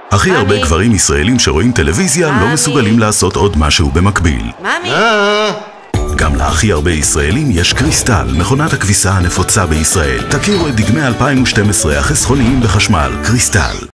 הכי הרבה גברים ישראלים שרואים טלוויזיה לא מסוגלים לעשות עוד משהו במקביל. ממי? גם להכי הרבה ישראלים יש קריסטל, מכונת הכביסה הנפוצה בישראל. תכירו את דגמי 2012 החסכוניים בחשמל, קריסטל.